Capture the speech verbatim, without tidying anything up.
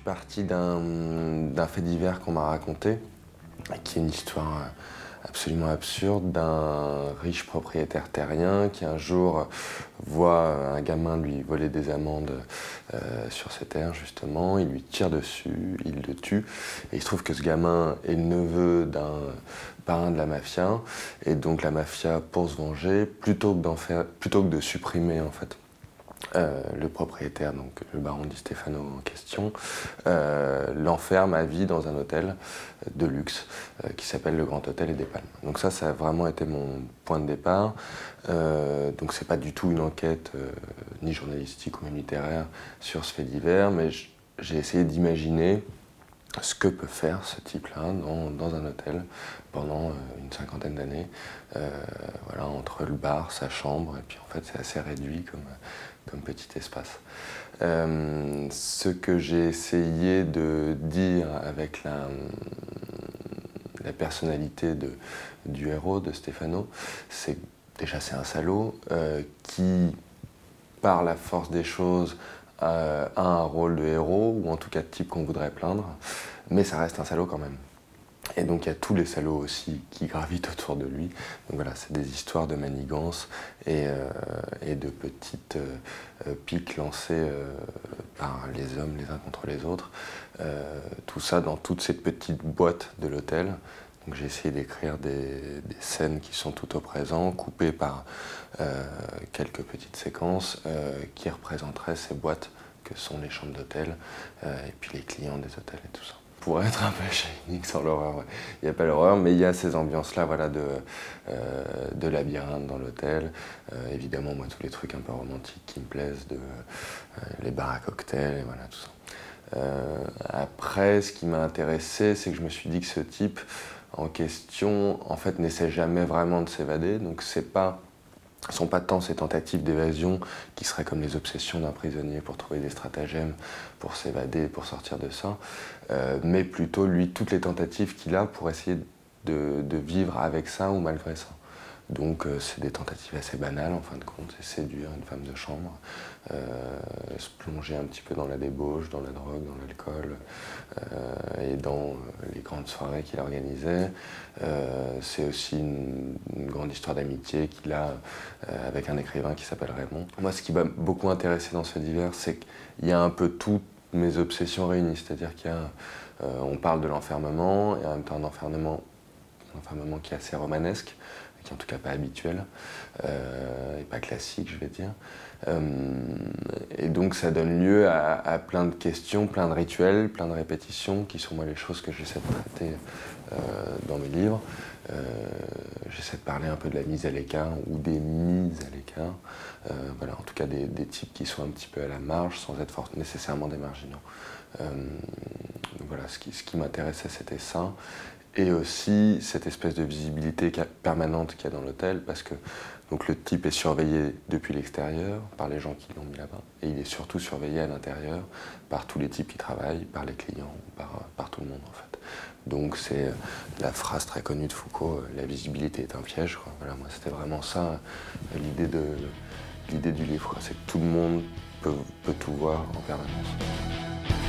parti d'un d'un fait divers qu'on m'a raconté, qui est une histoire absolument absurde d'un riche propriétaire terrien qui un jour voit un gamin lui voler des amandes euh, sur ses terres justement, il lui tire dessus, il le tue, et il se trouve que ce gamin est le neveu d'un parrain de la mafia, et donc la mafia, pour se venger, plutôt que d'en faire, plutôt que de supprimer en fait Euh, le propriétaire, donc le baron Di Stefano en question, euh, l'enferme à vie dans un hôtel de luxe euh, qui s'appelle le Grand Hôtel et des Palmes. Donc ça, ça a vraiment été mon point de départ. Euh, donc c'est pas du tout une enquête euh, ni journalistique ou même littéraire sur ce fait divers, mais j'ai essayé d'imaginer ce que peut faire ce type-là dans, dans un hôtel pendant euh, une cinquantaine d'années, euh, voilà, entre le bar, sa chambre, et puis en fait c'est assez réduit comme, comme petit espace. Euh, ce que j'ai essayé de dire avec la, la personnalité de, du héros, de Stefano, c'est déjà c'est un salaud euh, qui, par la force des choses, Euh, a un rôle de héros, ou en tout cas de type qu'on voudrait plaindre, mais ça reste un salaud quand même. Et donc il y a tous les salauds aussi qui gravitent autour de lui. Donc voilà, c'est des histoires de manigance et, euh, et de petites euh, piques lancées euh, par les hommes les uns contre les autres. Euh, tout ça dans toute cette petite boîte de l'hôtel. Donc j'ai essayé d'écrire des, des scènes qui sont tout au présent, coupées par euh, quelques petites séquences euh, qui représenteraient ces boîtes que sont les chambres d'hôtel euh, et puis les clients des hôtels et tout ça. Pour être un peu Shining sans l'horreur, ouais. Il n'y a pas l'horreur, mais il y a ces ambiances-là, voilà, de, euh, de labyrinthe dans l'hôtel. Euh, évidemment, moi, tous les trucs un peu romantiques qui me plaisent, de, euh, les bars à cocktails, et voilà, tout ça. Euh, après, ce qui m'a intéressé, c'est que je me suis dit que ce type en question, en fait, n'essaie jamais vraiment de s'évader. Donc, c'est pas, ce sont pas tant ces tentatives d'évasion qui seraient comme les obsessions d'un prisonnier pour trouver des stratagèmes pour s'évader, pour sortir de ça, euh, mais plutôt, lui, toutes les tentatives qu'il a pour essayer de, de vivre avec ça ou malgré ça. Donc euh, c'est des tentatives assez banales en fin de compte, c'est séduire une femme de chambre, euh, se plonger un petit peu dans la débauche, dans la drogue, dans l'alcool euh, et dans les grandes soirées qu'il organisait. Euh, c'est aussi une, une grande histoire d'amitié qu'il a euh, avec un écrivain qui s'appelle Raymond. Moi, ce qui m'a beaucoup intéressé dans ce divers, c'est qu'il y a un peu toutes mes obsessions réunies, c'est-à-dire qu'il y a, euh, on parle de l'enfermement et en même temps un enfermement, un enfermement qui est assez romanesque, qui est en tout cas pas habituel, euh, et pas classique, je vais dire. Euh, et donc ça donne lieu à, à plein de questions, plein de rituels, plein de répétitions, qui sont moi les choses que j'essaie de traiter euh, dans mes livres. Euh, j'essaie de parler un peu de la mise à l'écart, ou des mises à l'écart, euh, voilà, en tout cas des, des types qui sont un petit peu à la marge, sans être fort, nécessairement des marginaux. Euh, voilà, ce qui, ce qui m'intéressait, c'était ça. Et aussi cette espèce de visibilité permanente qu'il y a dans l'hôtel, parce que donc, le type est surveillé depuis l'extérieur par les gens qui l'ont mis là-bas, et il est surtout surveillé à l'intérieur par tous les types qui travaillent, par les clients, par, par tout le monde en fait. Donc c'est la phrase très connue de Foucault, la visibilité est un piège, quoi. Voilà, moi c'était vraiment ça l'idée de l'idée du livre, c'est que tout le monde peut, peut tout voir en permanence.